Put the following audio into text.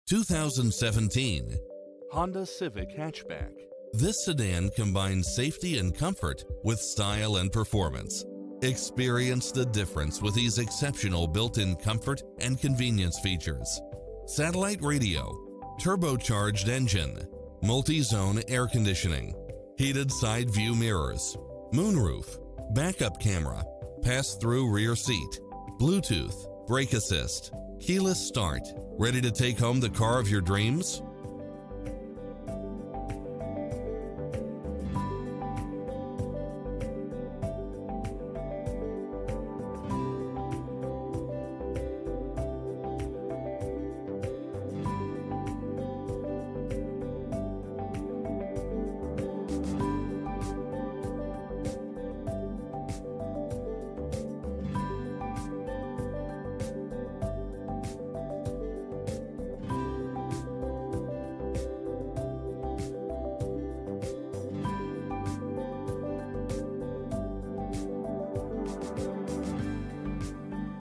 2017 Honda Civic Hatchback. This sedan combines safety and comfort with style and performance. Experience the difference with these exceptional built-in comfort and convenience features. Satellite radio, turbocharged engine, multi-zone air conditioning, heated side view mirrors, moonroof, backup camera, pass-through rear seat, Bluetooth, brake assist, keyless start. Ready to take home the car of your dreams?